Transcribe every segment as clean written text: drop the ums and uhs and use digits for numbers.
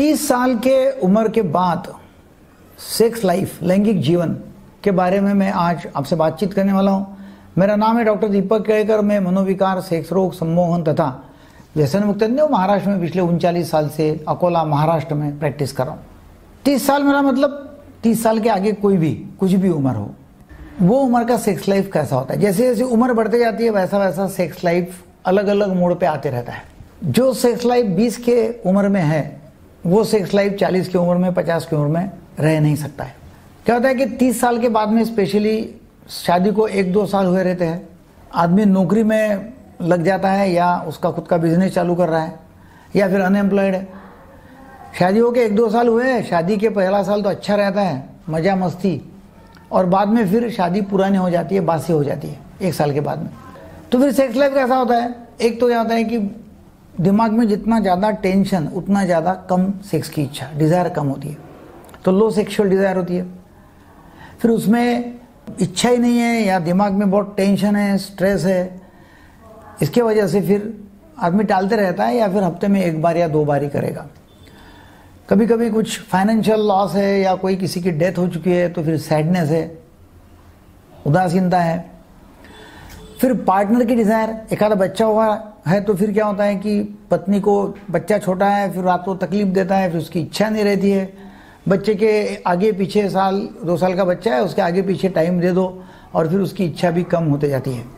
30 साल के उम्र के बाद सेक्स लाइफ, लैंगिक जीवन के बारे में मैं आज आपसे बातचीत करने वाला हूं। मेरा नाम है डॉक्टर दीपक केड़कर। मैं मनोविकार, सेक्स रोग, सम्मोहन तथा व्यसन मुक्त महाराष्ट्र में पिछले 39 साल से अकोला महाराष्ट्र में प्रैक्टिस कर रहा हूँ। 30 साल मेरा मतलब 30 साल के आगे कोई भी कुछ भी उम्र हो, वो उम्र का सेक्स लाइफ कैसा होता है। जैसे जैसे उम्र बढ़ते जाती है वैसा वैसा सेक्स लाइफ अलग अलग मोड़ पे आते रहता है। जो सेक्स लाइफ 20 के उम्र में है वो सेक्स लाइफ 40 की उम्र में, 50 की उम्र में रह नहीं सकता है। क्या होता है कि 30 साल के बाद में स्पेशली शादी को 1-2 साल हुए रहते हैं, आदमी नौकरी में लग जाता है या उसका खुद का बिजनेस चालू कर रहा है या फिर अनएम्प्लॉयड है। शादी हो के 1-2 साल हुए हैं, शादी के पहला साल तो अच्छा रहता है, मजा मस्ती, और बाद में फिर शादी पुरानी हो जाती है, बासी हो जाती है 1 साल के बाद में। तो फिर सेक्स लाइफ कैसा होता है? एक तो क्या होता है कि दिमाग में जितना ज़्यादा टेंशन उतना ज़्यादा कम सेक्स की इच्छा, डिज़ायर कम होती है, तो लो सेक्सुअल डिज़ायर होती है। फिर उसमें इच्छा ही नहीं है या दिमाग में बहुत टेंशन है, स्ट्रेस है, इसके वजह से फिर आदमी टालते रहता है या फिर हफ्ते में 1 बार या 2 बार ही करेगा। कभी कभी कुछ फाइनेंशियल लॉस है या कोई किसी की डेथ हो चुकी है तो फिर सैडनेस है, उदासीनता है। फिर पार्टनर की डिज़ायर, एक आधा बच्चा हुआ है तो फिर क्या होता है कि पत्नी को बच्चा छोटा है, फिर रात को तकलीफ देता है, फिर उसकी इच्छा नहीं रहती है। बच्चे के आगे पीछे 1-2 साल का बच्चा है, उसके आगे पीछे टाइम दे दो और फिर उसकी इच्छा भी कम होते जाती है।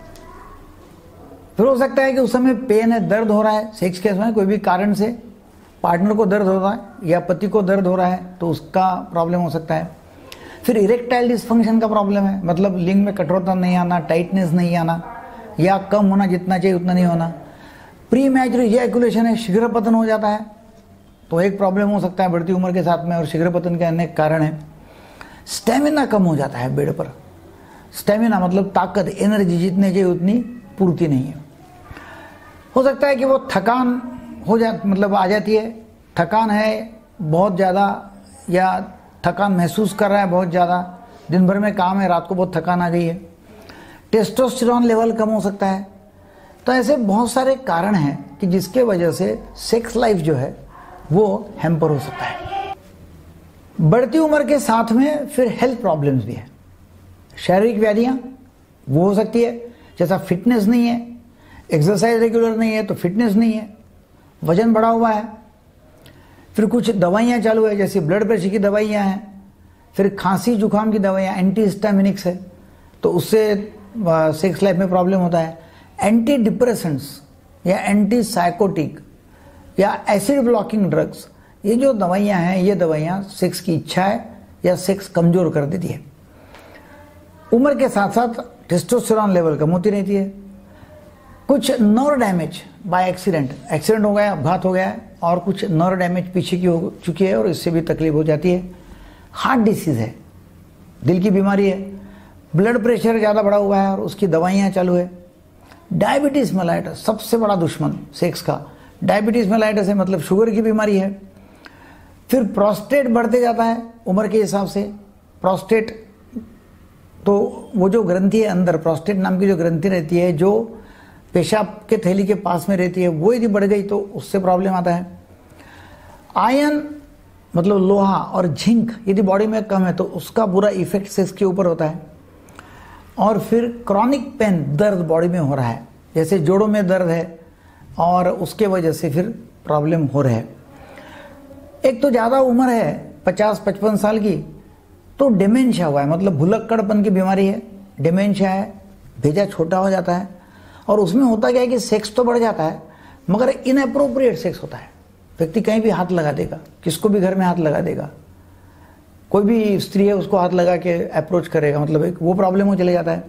फिर हो सकता है कि उस समय पेन है, दर्द हो रहा है सेक्स के समय, कोई भी कारण से पार्टनर को दर्द हो रहा है या पति को दर्द हो रहा है तो उसका प्रॉब्लम हो सकता है। फिर इरेक्टाइल डिस्फंक्शन का प्रॉब्लम है, मतलब लिंग में कठोरता नहीं आना, टाइटनेस नहीं आना या कम होना, जितना चाहिए उतना नहीं होना। प्री मैच्योर इजैकुलेशन है, शीघ्र पतन हो जाता है, तो एक प्रॉब्लम हो सकता है बढ़ती उम्र के साथ में, और शीघ्र पतन के अनेक कारण है। स्टेमिना कम हो जाता है बेड पर, स्टेमिना मतलब ताकत, एनर्जी जितने चाहिए उतनी पूर्ति नहीं है। हो सकता है कि वो थकान मतलब आ जाती है, थकान है बहुत ज़्यादा या थकान महसूस कर रहा है बहुत ज़्यादा, दिन भर में काम है, रात को बहुत थकान आ गई है। टेस्टोस्टेरोन लेवल कम हो सकता है। तो ऐसे बहुत सारे कारण हैं कि जिसके वजह से सेक्स लाइफ जो है वो हैम्पर हो सकता है। बढ़ती उम्र के साथ में फिर हेल्थ प्रॉब्लम्स भी है, शारीरिक व्याधियां वो हो सकती है, जैसा फिटनेस नहीं है, एक्सरसाइज रेगुलर नहीं है तो फिटनेस नहीं है, वजन बढ़ा हुआ है। फिर कुछ दवाइयाँ चालू है, जैसे ब्लड प्रेशर की दवाइयाँ हैं, फिर खांसी जुकाम की दवाइयाँ, एंटी हिस्टामिनिक्स है, तो उससे सेक्स लाइफ में प्रॉब्लम होता है। एंटी डिप्रेसेंट्स या एंटी साइकोटिक या एसिड ब्लॉकिंग ड्रग्स, ये जो दवाइयाँ हैं, ये दवाइयाँ सेक्स की इच्छा है या सेक्स कमजोर कर देती है। उम्र के साथ साथ टेस्टोस्टेरोन लेवल कम होती रहती है। कुछ नर्व डैमेज बाय एक्सीडेंट हो गया, अपघात हो गया है, और कुछ नर्व डैमेज पीछे की हो चुकी है और इससे भी तकलीफ हो जाती है। हार्ट डिसीज है, दिल की बीमारी है, ब्लड प्रेशर ज़्यादा बढ़ा हुआ है और उसकी दवाइयाँ चालू है। डायबिटीज़ मेलाइटस, सबसे बड़ा दुश्मन सेक्स का डायबिटीज़ मेलाइटस है, मतलब शुगर की बीमारी है। फिर प्रोस्टेट बढ़ते जाता है उम्र के हिसाब से। प्रोस्टेट तो वो जो ग्रंथि है अंदर, प्रोस्टेट नाम की जो ग्रंथि रहती है जो पेशाब के थैली के पास में रहती है, वो यदि बढ़ गई तो उससे प्रॉब्लम आता है। आयरन मतलब लोहा और जिंक यदि बॉडी में कम है तो उसका बुरा इफेक्ट सेक्स के ऊपर होता है। और फिर क्रॉनिक पेन, दर्द बॉडी में हो रहा है, जैसे जोड़ों में दर्द है और उसके वजह से फिर प्रॉब्लम हो रहा है। एक तो ज़्यादा उम्र है 50-55 साल की तो डिमेंशिया हुआ है, मतलब भुलक्कड़पन की बीमारी है, डिमेंशिया है, भेजा छोटा हो जाता है, और उसमें होता क्या है कि सेक्स तो बढ़ जाता है मगर इनअप्रोप्रिएट सेक्स होता है। व्यक्ति कहीं भी हाथ लगा देगा, किसको भी घर में हाथ लगा देगा, कोई भी स्त्री है उसको हाथ लगा के अप्रोच करेगा, मतलब एक वो प्रॉब्लम हो चले जाता है।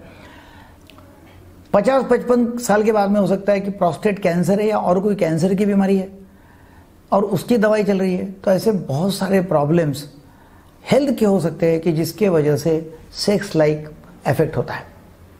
50-55 साल के बाद में हो सकता है कि प्रोस्टेट कैंसर है या और कोई कैंसर की बीमारी है और उसकी दवाई चल रही है। तो ऐसे बहुत सारे प्रॉब्लम्स हेल्थ के हो सकते हैं कि जिसके वजह से सेक्स लाइफ इफेक्ट होता है।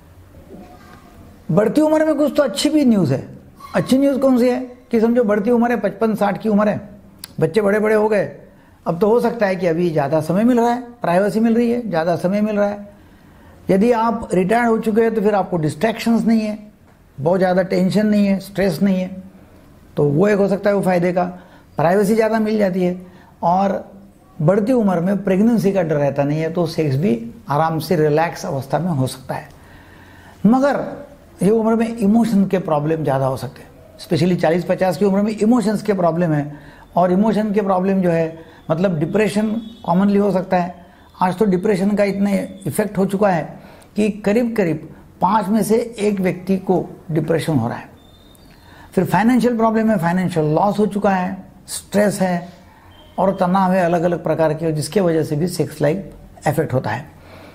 बढ़ती उम्र में कुछ तो अच्छी भी न्यूज़ है। अच्छी न्यूज़ कौन सी है कि समझो बढ़ती उम्र है, 55-60 की उम्र है, बच्चे बड़े बड़े हो गए, अब तो हो सकता है कि अभी ज़्यादा समय मिल रहा है, प्राइवेसी मिल रही है, ज़्यादा समय मिल रहा है। यदि आप रिटायर्ड हो चुके हैं तो फिर आपको डिस्ट्रैक्शंस नहीं है, बहुत ज़्यादा टेंशन नहीं है, स्ट्रेस नहीं है, तो वो एक हो सकता है वो फायदे का। प्राइवेसी ज़्यादा मिल जाती है और बढ़ती उम्र में प्रेगनेंसी का डर रहता नहीं है, तो सेक्स भी आराम से रिलैक्स अवस्था में हो सकता है। मगर ये उम्र में इमोशन के प्रॉब्लम ज़्यादा हो सकते हैं, स्पेशली 40-50 की उम्र में इमोशंस के प्रॉब्लम है। और इमोशन के प्रॉब्लम जो है मतलब डिप्रेशन कॉमनली हो सकता है। आज तो डिप्रेशन का इतना इफेक्ट हो चुका है कि करीब करीब 5 में से 1 व्यक्ति को डिप्रेशन हो रहा है। फिर फाइनेंशियल प्रॉब्लम है, फाइनेंशियल लॉस हो चुका है, स्ट्रेस है और तनाव है अलग अलग प्रकार के, जिसके वजह से भी सेक्स लाइफ इफेक्ट होता है।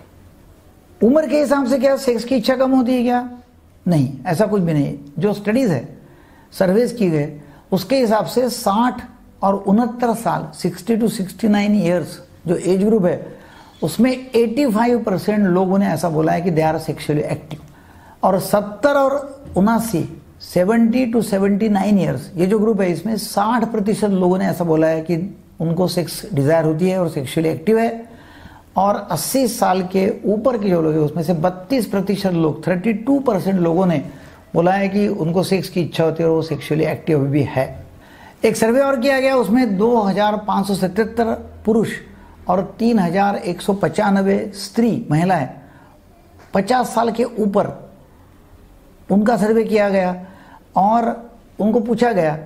उम्र के हिसाब से क्या सेक्स की इच्छा कम होती है क्या? नहीं, ऐसा कुछ भी नहीं। जो स्टडीज है, सर्वेस की गए, उसके हिसाब से 60 और 69 साल 60 to 69 ईयर्स जो एज ग्रुप है, उसमें 85% लोगों ने ऐसा बोला है कि दे आर सेक्सुअली एक्टिव। और 70 और 79 70 to 79 ईयर्स ये जो ग्रुप है, इसमें 60% लोगों ने ऐसा बोला है कि उनको सेक्स डिजायर होती है और सेक्सुअली एक्टिव है। और 80 साल के ऊपर के जो लोग हैं, उसमें से 32% लोग 32% लोगों ने बोला है कि उनको सेक्स की इच्छा होती है और वो सेक्सुअली एक्टिव भी है। एक सर्वे और किया गया, उसमें 2577 पुरुष और 3195 स्त्री महिलाएं 50 साल के ऊपर, उनका सर्वे किया गया और उनको पूछा गया।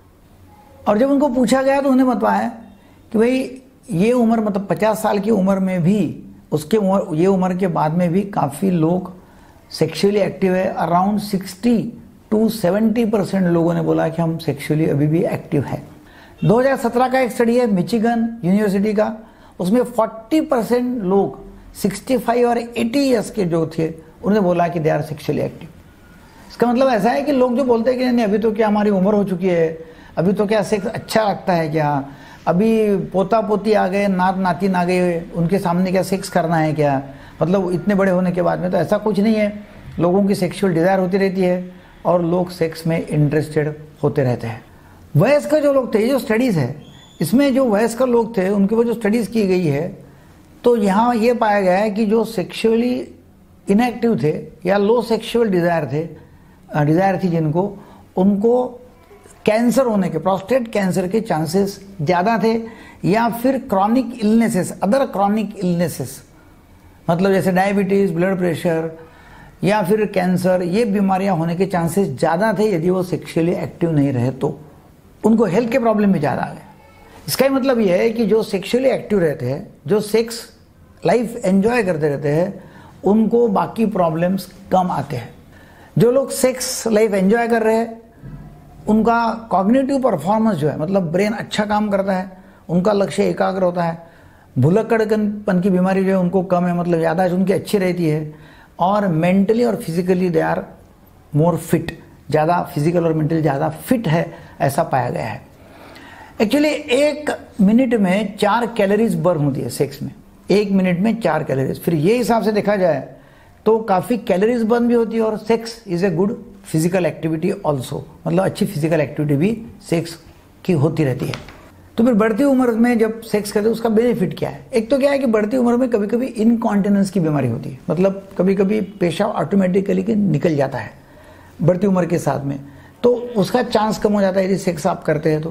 और जब उनको पूछा गया तो उन्हें बताया कि भाई ये उम्र मतलब 50 साल की उम्र में भी, उसके ये उम्र के बाद में भी काफ़ी लोग सेक्सुअली एक्टिव है। अराउंड 60 to 70% लोगों ने बोला कि हम सेक्सुअली अभी भी एक्टिव है। 2017 का एक स्टडी है मिचिगन यूनिवर्सिटी का, उसमें 40% लोग 65 और 80 ईयर्स के जो थे उन्होंने बोला कि दे आर सेक्सुअली एक्टिव। इसका मतलब ऐसा है कि लोग जो बोलते हैं कि नहीं अभी तो क्या हमारी उम्र हो चुकी है, अभी तो क्या सेक्स अच्छा लगता है क्या, अभी पोता पोती आ गए, नात नातिन आ गए, उनके सामने क्या सेक्स करना है क्या, मतलब इतने बड़े होने के बाद में, तो ऐसा कुछ नहीं है। लोगों की सेक्सुअल डिज़ायर होती रहती है और लोग सेक्स में इंटरेस्टेड होते रहते हैं। वयस्क जो लोग थे, ये जो स्टडीज़ है इसमें जो वयस्क लोग थे उनके वो जो स्टडीज़ की गई है, तो यहाँ ये पाया गया है कि जो सेक्सुअली इनएक्टिव थे या लो सेक्सुअल डिज़ायर थी जिनको, उनको कैंसर होने के, प्रोस्टेट कैंसर के चांसेस ज़्यादा थे, या फिर chronic illnesses, other chronic illnesses मतलब जैसे डायबिटीज़, ब्लड प्रेशर या फिर कैंसर, ये बीमारियां होने के चांसेस ज़्यादा थे यदि वो सेक्सुअली एक्टिव नहीं रहे तो। उनको हेल्थ के प्रॉब्लम भी ज़्यादा आ गए। इसका मतलब यह है कि जो सेक्सुअली एक्टिव रहते हैं, जो सेक्स लाइफ एंजॉय करते रहते हैं, उनको बाकी प्रॉब्लम्स कम आते हैं। जो लोग सेक्स लाइफ एंजॉय कर रहे हैं उनका कॉग्निटिव परफॉर्मेंस जो है, मतलब ब्रेन अच्छा काम करता है, उनका लक्ष्य एकाग्र होता है, भुलक्कड़पन की बीमारी जो है उनको कम है, मतलब याददाश्त उनकी अच्छी रहती है, और मेंटली और physically they are more fit, ज़्यादा फिजिकल और मेंटली ज़्यादा फिट है, ऐसा पाया गया है। एक्चुअली 1 मिनट में 4 कैलोरीज बर्न होती है सेक्स में, 1 मिनट में 4 कैलोरीज। फिर ये हिसाब से देखा जाए तो काफ़ी कैलोरीज बर्न भी होती है, और sex is a good physical activity also, मतलब अच्छी फिजिकल एक्टिविटी भी सेक्स की होती रहती है। तो फिर बढ़ती उम्र में जब सेक्स करते हैं उसका बेनिफिट क्या है? एक तो क्या है कि बढ़ती उम्र में कभी कभी इनकॉन्टिनेंस की बीमारी होती है, मतलब कभी कभी पेशाब ऑटोमेटिकली निकल जाता है बढ़ती उम्र के साथ में, तो उसका चांस कम हो जाता है यदि सेक्स आप करते हैं तो।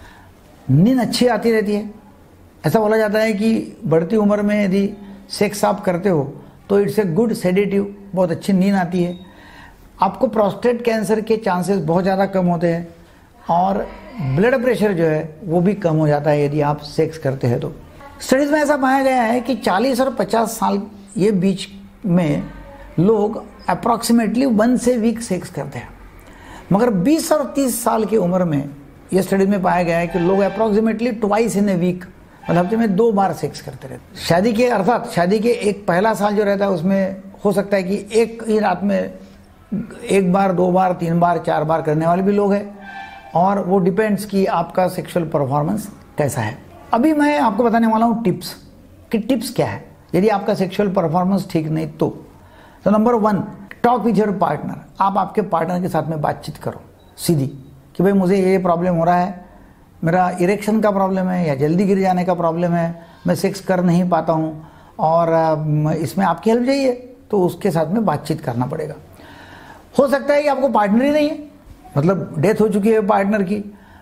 नींद अच्छी आती रहती है, ऐसा बोला जाता है कि बढ़ती उम्र में यदि सेक्स आप करते हो तो इट्स ए गुड सेडेटिव, बहुत अच्छी नींद आती है। आपको प्रोस्टेट कैंसर के चांसेस बहुत ज़्यादा कम होते हैं, और ब्लड प्रेशर जो है वो भी कम हो जाता है यदि आप सेक्स करते हैं तो। स्टडीज़ में ऐसा पाया गया है कि 40 और 50 साल ये बीच में लोग अप्रॉक्सीमेटली 1 से वीक सेक्स करते हैं, मगर 20 और 30 साल की उम्र में ये स्टडीज में पाया गया है कि लोग approximately twice in a week, मतलब हफ्ते में 2 बार सेक्स करते रहते। शादी के अर्थात शादी के एक पहला साल जो रहता है उसमें हो सकता है कि एक ही रात में 1 बार, 2 बार, 3 बार, 4 बार करने वाले भी लोग हैं, और वो डिपेंड्स कि आपका सेक्सुअल परफॉर्मेंस कैसा है। अभी मैं आपको बताने वाला हूँ टिप्स, कि टिप्स क्या है यदि आपका सेक्सुअल परफॉर्मेंस ठीक नहीं तो number 1, talk with your partner. आप आपके पार्टनर के साथ में बातचीत करो सीधी कि भाई मुझे ये प्रॉब्लम हो रहा है, मेरा इरेक्शन का प्रॉब्लम है या जल्दी गिर जाने का प्रॉब्लम है, मैं सेक्स कर नहीं पाता हूँ और इसमें आपकी हेल्प चाहिए, तो उसके साथ में बातचीत करना पड़ेगा। हो सकता है कि आपको पार्टनर ही नहीं है, मतलब डेथ हो चुकी है पार्टनर की,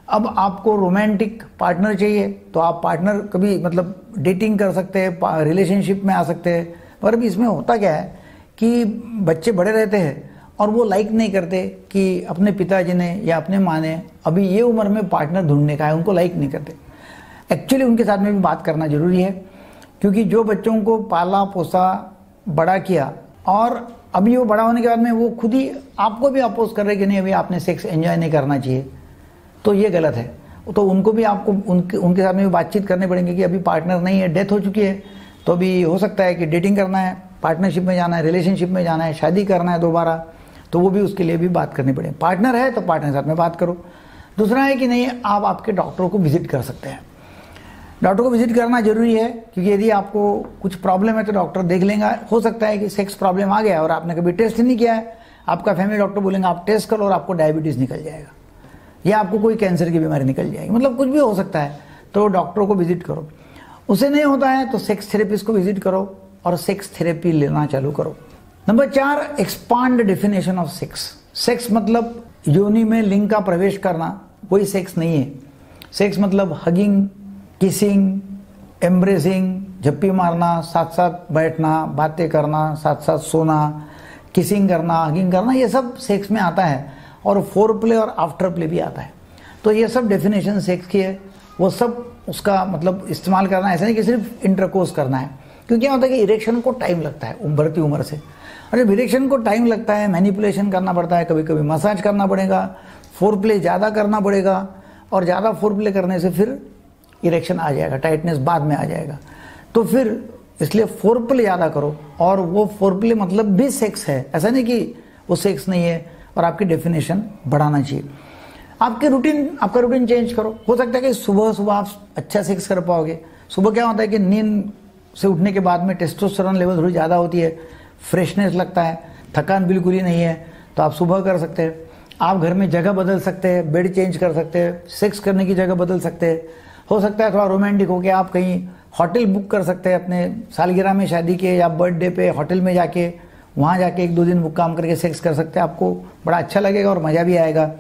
अब आपको रोमांटिक पार्टनर चाहिए तो आप पार्टनर कभी मतलब डेटिंग कर सकते हैं, रिलेशनशिप में आ सकते हैं। पर अभी इसमें होता क्या है कि बच्चे बड़े रहते हैं और वो लाइक नहीं करते कि अपने पिताजी ने या अपने माँ ने अभी ये उम्र में पार्टनर ढूंढने का है, उनको लाइक नहीं करते। एक्चुअली उनके साथ में भी बात करना जरूरी है, क्योंकि जो बच्चों को पाला पोसा बड़ा किया और अभी वो बड़ा होने के बाद में वो खुद ही आपको भी अपोज कर रहे कि नहीं अभी आपने सेक्स एंजॉय नहीं करना चाहिए, तो ये गलत है। तो उनको भी आपको उनके साथ में भी बातचीत करनी पड़ेगी कि अभी पार्टनर नहीं है, डेथ हो चुकी है, तो अभी हो सकता है कि डेटिंग करना है, पार्टनरशिप में जाना है, रिलेशनशिप में जाना है, शादी करना है दोबारा, तो वो भी उसके लिए भी बात करनी पड़ेगी। पार्टनर है तो पार्टनर के साथ में बात करो। दूसरा है कि नहीं, आप आपके डॉक्टर को विजिट कर सकते हैं। डॉक्टर को विजिट करना जरूरी है, क्योंकि यदि आपको कुछ प्रॉब्लम है तो डॉक्टर देख लेंगे। हो सकता है कि सेक्स प्रॉब्लम आ गया और आपने कभी टेस्ट नहीं किया है, आपका फैमिली डॉक्टर बोलेंगे आप टेस्ट करो और आपको डायबिटीज़ निकल जाएगा या आपको कोई कैंसर की बीमारी निकल जाएगी, मतलब कुछ भी हो सकता है, तो डॉक्टरों को विजिट करो। उसे नहीं होता है तो सेक्स थेरेपिस्ट को विजिट करो और सेक्स थेरेपी लेना चालू करो। Number 4, expand definition of sex. Sex मतलब योनि में लिंग का प्रवेश करना, कोई सेक्स नहीं है। सेक्स मतलब हगिंग, किसिंग, एम्ब्रेसिंग, झप्पी मारना, साथ साथ बैठना, बातें करना, साथ साथ सोना, किसिंग करना, हगिंग करना, ये सब सेक्स में आता है। और फोर प्ले और आफ्टर प्ले भी आता है। तो ये सब डेफिनेशन सेक्स की है, वो सब उसका मतलब इस्तेमाल करना, ऐसा नहीं कि सिर्फ इंटरकोर्स करना है। क्योंकि क्या होता है कि इरेक्शन को टाइम लगता है बढ़ती उम्र से, और जब इरेक्शन को टाइम लगता है मैनिपुलेशन करना पड़ता है, कभी कभी मसाज करना पड़ेगा, फोर प्ले ज़्यादा करना पड़ेगा, और ज़्यादा फोर प्ले करने से फिर इरेक्शन आ जाएगा, टाइटनेस बाद में आ जाएगा। तो फिर इसलिए फोर प्ले ज़्यादा करो, और वो फोर प्ले मतलब भी सेक्स है, ऐसा नहीं कि वो सेक्स नहीं है। और आपकी डेफिनेशन बढ़ाना चाहिए। आपका रूटीन चेंज करो। हो सकता है कि सुबह सुबह आप अच्छा सेक्स कर पाओगे। सुबह क्या होता है कि नींद से उठने के बाद में टेस्टोस्टेरोन लेवल थोड़ी ज़्यादा होती है, फ्रेशनेस लगता है, थकान बिल्कुल ही नहीं है, तो आप सुबह कर सकते हैं। आप घर में जगह बदल सकते हैं, बेड चेंज कर सकते हैं, सेक्स करने की जगह बदल सकते हैं। हो सकता है थोड़ा रोमांटिक हो के आप कहीं होटल बुक कर सकते हैं अपने सालगिरह में, शादी के या बर्थडे पे होटल में जाके, वहाँ जाके 1-2 दिन मुक्काम करके सेक्स कर सकते हैं। आपको बड़ा अच्छा लगेगा और मज़ा भी आएगा।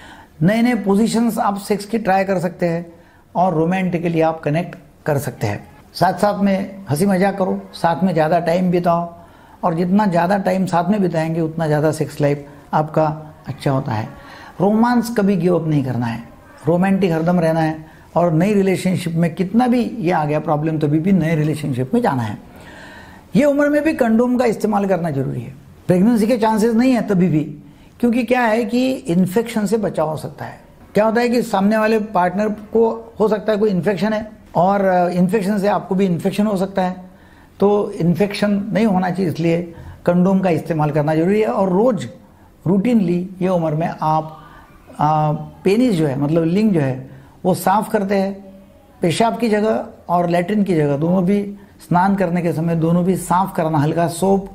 नए नए पोजीशंस आप सेक्स की ट्राई कर सकते हैं और रोमांटिकली आप कनेक्ट कर सकते हैं। साथ साथ में हंसी मजाक करो, साथ में ज़्यादा टाइम बिताओ, और जितना ज़्यादा टाइम साथ में बिताएंगे उतना ज़्यादा सेक्स लाइफ आपका अच्छा होता है। रोमांस कभी गिव अप नहीं करना है, रोमांटिक हरदम रहना है, और नई रिलेशनशिप में कितना भी ये आ गया प्रॉब्लम तो भी नए रिलेशनशिप में जाना है। ये उम्र में भी कंडोम का इस्तेमाल करना जरूरी है। प्रेगनेंसी के चांसेस नहीं है तभी भी, क्योंकि क्या है कि इन्फेक्शन से बचाव हो सकता है। क्या होता है कि सामने वाले पार्टनर को हो सकता है कोई इन्फेक्शन है, और इन्फेक्शन से आपको भी इन्फेक्शन हो सकता है, तो इन्फेक्शन नहीं होना चाहिए, इसलिए कंडोम का इस्तेमाल करना जरूरी है। और रोज रूटीनली ये उम्र में आप पेनिस जो है मतलब लिंग जो है वो साफ करते हैं, पेशाब की जगह और लैट्रिन की जगह दोनों भी, स्नान करने के समय दोनों भी साफ करना, हल्का सोप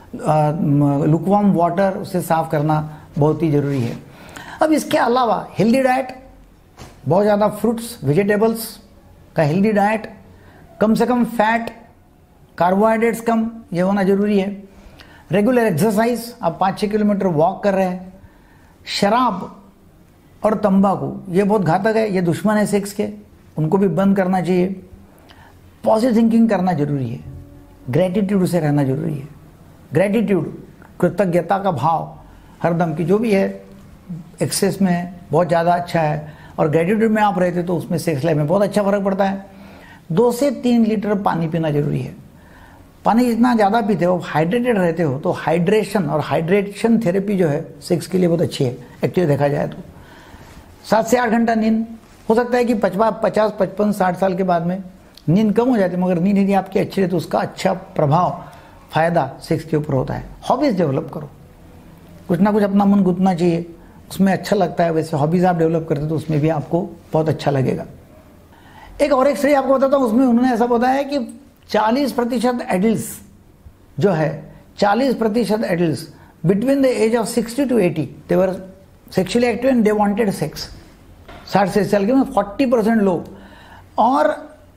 लुकवार्म वाटर उससे साफ करना बहुत ही जरूरी है। अब इसके अलावा हेल्दी डाइट, बहुत ज़्यादा फ्रूट्स वेजिटेबल्स का हेल्दी डाइट, कम से कम फैट, कार्बोहाइड्रेट्स कम, ये होना जरूरी है। रेगुलर एक्सरसाइज, आप 5-6 किलोमीटर वॉक कर रहे हैं। शराब और तंबाकू ये बहुत घातक है, ये दुश्मन है सेक्स के, उनको भी बंद करना चाहिए। पॉजिटिव थिंकिंग करना जरूरी है, ग्रेटिट्यूड से रहना जरूरी है। ग्रेटिट्यूड, कृतज्ञता का भाव हरदम की जो भी है एक्सेस में बहुत ज़्यादा अच्छा है, और ग्रेटिट्यूड में आप रहते तो उसमें सेक्स लाइफ में बहुत अच्छा फर्क पड़ता है। 2 से 3 लीटर पानी पीना जरूरी है। पानी जितना ज़्यादा पीते हो, हाइड्रेटेड रहते हो, तो हाइड्रेशन और हाइड्रेशन थेरेपी जो है सेक्स के लिए बहुत अच्छी है एक्चुअली देखा जाए तो। 7 से 8 घंटा नींद, हो सकता है कि 50, 55, 60 साल के बाद में नींद कम हो जाती है, मगर नींद यदि आपकी अच्छी है तो उसका अच्छा प्रभाव, फायदा सेक्स के ऊपर होता है। हॉबीज डेवलप करो, कुछ ना कुछ अपना मन गुतना चाहिए, उसमें अच्छा लगता है, वैसे हॉबीज आप डेवलप करते तो उसमें भी आपको बहुत अच्छा लगेगा। एक और एक स्टडी आपको बताता हूँ, उसमें उन्होंने ऐसा बताया कि 40% एडल्ट्स जो है, 40% adults between the age of 60 to 80 they were sexually active and they wanted sex. 60 से साल के में 40% लोग, और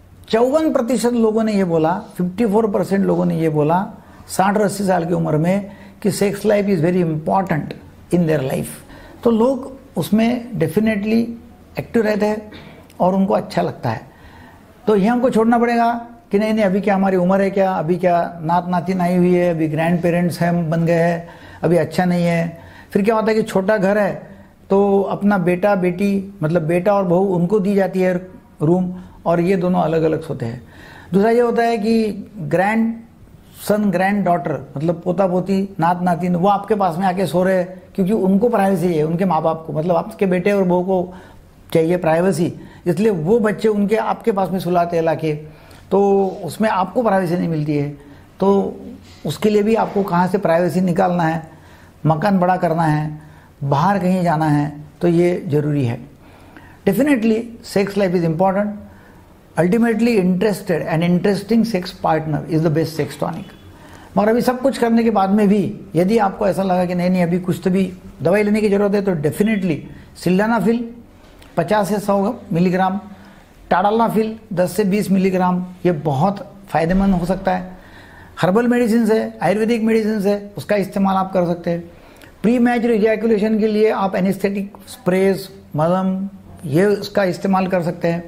54% लोगों ने ये बोला, 54% लोगों ने ये बोला 60 और 80 साल की उम्र में कि sex life is very important in their life. तो लोग उसमें डेफिनेटली एक्टिव रहते हैं और उनको अच्छा लगता है। तो ये हमको छोड़ना पड़ेगा कि नहीं अभी क्या हमारी उम्र है, क्या अभी क्या नात नातिन आई हुई है, अभी ग्रैंड पेरेंट्स हैं, हम बन गए हैं, अभी अच्छा नहीं है। फिर क्या होता है कि छोटा घर है तो अपना बेटा बेटी मतलब बेटा और बहू उनको दी जाती है रूम, और ये दोनों अलग अलग सोते हैं। दूसरा ये होता है कि ग्रैंड सन ग्रैंड डॉटर मतलब पोता पोती नात नातिन वो आपके पास में आके सो रहे हैं, क्योंकि उनको प्राइवेसी है, उनके माँ बाप को मतलब आपके बेटे और बहू को चाहिए प्राइवेसी, इसलिए वो बच्चे उनके आपके पास में सुलाते हैं लाके, तो उसमें आपको प्राइवेसी नहीं मिलती है। तो उसके लिए भी आपको कहाँ से प्राइवेसी निकालना है, मकान बड़ा करना है, बाहर कहीं जाना है, तो ये ज़रूरी है। Definitely sex life is important. Ultimately interested and interesting sex partner is the best sex tonic. मगर अभी सब कुछ करने के बाद में भी यदि आपको ऐसा लगा कि नहीं अभी कुछ तो भी दवाई लेने की ज़रूरत है, तो डेफिनेटली सिल्डेनाफिल 50 से 100 मिलीग्राम, टाडाल्नाफिल 10 से 20 मिलीग्राम, ये बहुत फ़ायदेमंद हो सकता है। हर्बल मेडिसिन है, आयुर्वेदिक मेडिसिन है, उसका इस्तेमाल आप कर सकते हैं। प्री मैच्योर इजैकुलेशन के लिए आप एनेस्थेटिक स्प्रेज मलम ये उसका इस्तेमाल कर सकते हैं।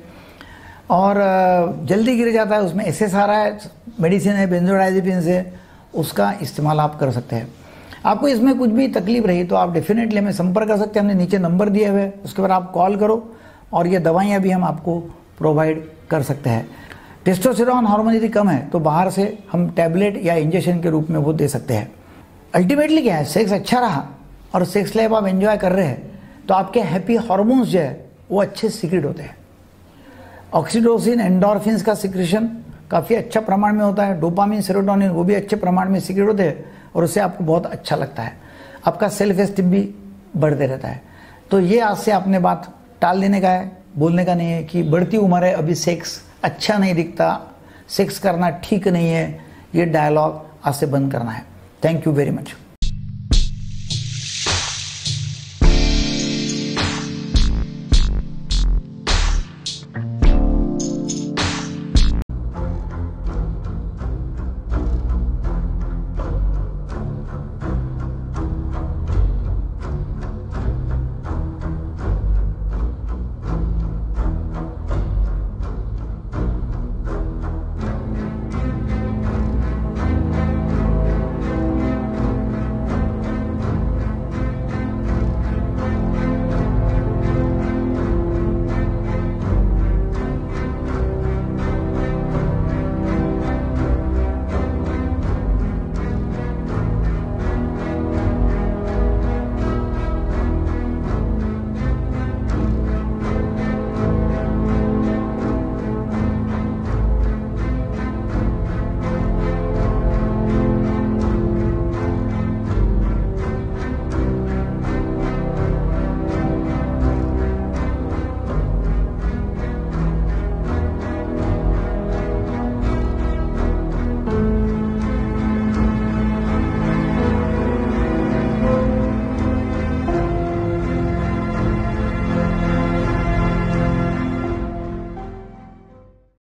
और जल्दी गिर जाता है उसमें SSRI मेडिसिन है, बेंजोडाइजेपिन है, उसका इस्तेमाल आप कर सकते हैं। आपको इसमें कुछ भी तकलीफ रही तो आप डेफिनेटली हमें संपर्क कर सकते हैं, हमने नीचे नंबर दिए हुए, उसके बाद आप कॉल करो और ये दवाइयाँ भी हम आपको प्रोवाइड कर सकते हैं। टेस्टोस्टेरोन हार्मोन यदि कम है तो बाहर से हम टैबलेट या इंजेक्शन के रूप में वो दे सकते हैं। अल्टीमेटली क्या है, सेक्स अच्छा रहा और सेक्स लाइफ आप एंजॉय कर रहे हैं तो आपके हैप्पी हार्मोन्स जो है वो अच्छे सीक्रेट होते हैं। ऑक्सीटोसिन एंडोर्फिन्स का सिक्रेशन काफ़ी अच्छा प्रमाण में होता है, डोपामिन सेरोटोनिन वो भी अच्छे प्रमाण में सीक्रेट होते हैं और उससे आपको बहुत अच्छा लगता है, आपका सेल्फ एस्टीम भी बढ़ते रहता है। तो ये आज से आपने बात टाल देने का है, बोलने का नहीं है कि बढ़ती उम्र है अभी सेक्स अच्छा नहीं दिखता, सेक्स करना ठीक नहीं है, ये डायलॉग आज से बंद करना है। Thank you very much.